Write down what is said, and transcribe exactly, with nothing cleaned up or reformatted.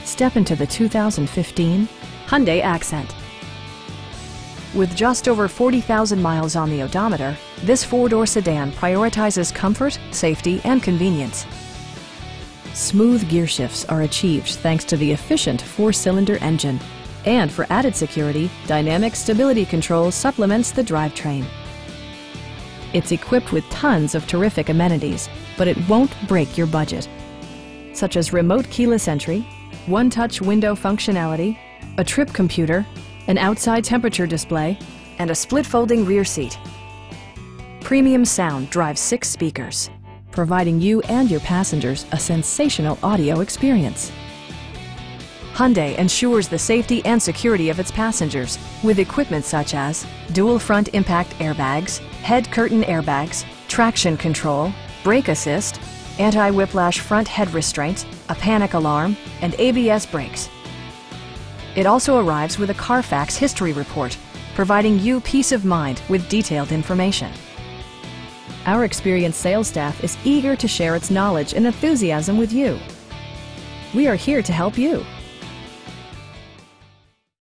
Step into the two thousand fifteen Hyundai Accent. With just over forty thousand miles on the odometer, this four-door sedan prioritizes comfort, safety, and convenience. Smooth gear shifts are achieved thanks to the efficient four-cylinder engine. And for added security, dynamic stability control supplements the drivetrain. It's equipped with tons of terrific amenities, but it won't break your budget, such as remote keyless entry, one-touch window functionality, a trip computer, an outside temperature display, and a split-folding rear seat. Premium sound drives six speakers, providing you and your passengers a sensational audio experience. Hyundai ensures the safety and security of its passengers with equipment such as dual front impact airbags, head curtain airbags, traction control, brake assist, anti-whiplash front head restraints, a panic alarm, and A B S brakes. It also arrives with a Carfax history report, providing you peace of mind with detailed information. Our experienced sales staff is eager to share its knowledge and enthusiasm with you. We are here to help you.